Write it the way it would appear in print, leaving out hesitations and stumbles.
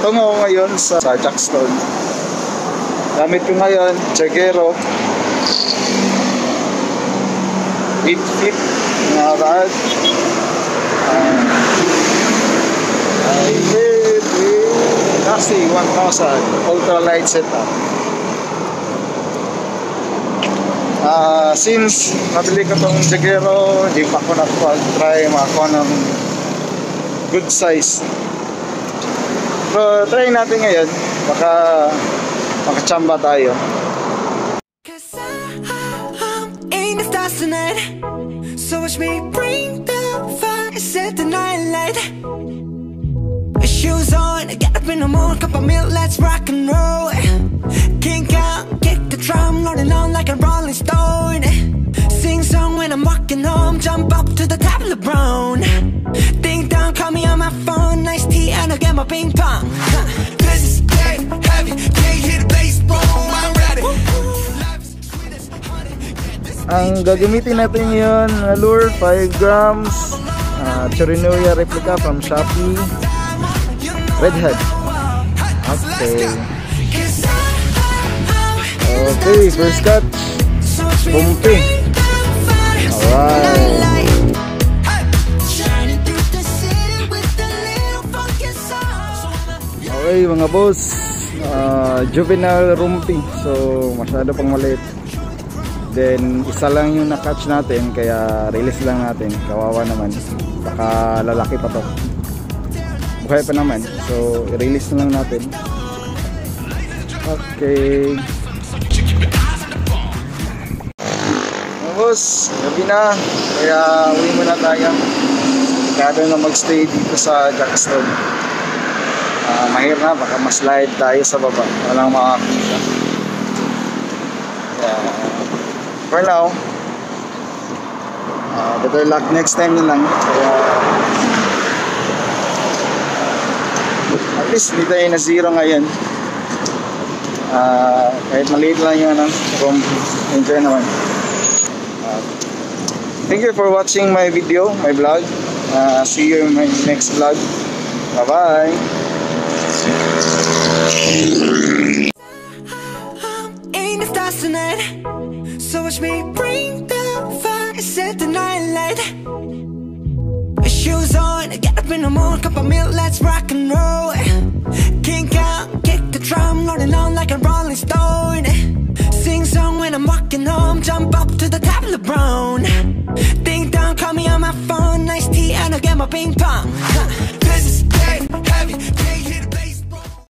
Tungo ko ngayon sa JACKSTONE. Gamit ko ngayon JAGERO 8 feet na rod. I did with Nasi 1000 ultralight setup. Since nabili ko tong JAGERO, hindi pa ako try makakuha ng good size. So try natin ngayon, baka makachamba tayo. So watch me bring the fire, set the night light. Shoes on, get up in the morning, cup of milk, let's rock and roll. Kink out, kick the drum, rolling on like a rolling stone. Sing song when I'm walking home, jump up to the top of the brown. Ding dong, call me on my phone, nice tea and I'll get my ping pong. This is dead heavy, can't hear the bass boom, I'm ready. Ang gagamitin natin yun, lure 5 grams, Chirinoya replica from Shopee, redhead. Okay. Okay, first cut, RUMPI. Alright. Okay mga boss, juvenile RUMPI, so masyado pang maliit. Then isa lang yung na-catch natin, kaya release lang natin. Kawawa naman, baka lalaki pa to, buhay pa naman, so i-release na lang natin. Okay boss, gabi na, kaya uwi muna tayo. Kaya na magstay dito sa JACKSTONE. Mahirap na, baka ma-slide tayo sa baba, walang makakita. For now, better luck next time na lang. Kaya at least hindi tayo na zero ngayon. Kahit maliit lang yung enjoy naman. Thank you for watching my video, my vlog. See you in my next vlog. Bye bye. So watch me bring the fire, set the night light. Shoes on, get up in the morning, cup of milk, let's rock and roll. Kink out, kick the drum, rolling on like a rolling stone. Sing song when I'm walking home, jump up to the top of the brown. Ding dong, call me on my phone, nice tea and I'll get my ping pong.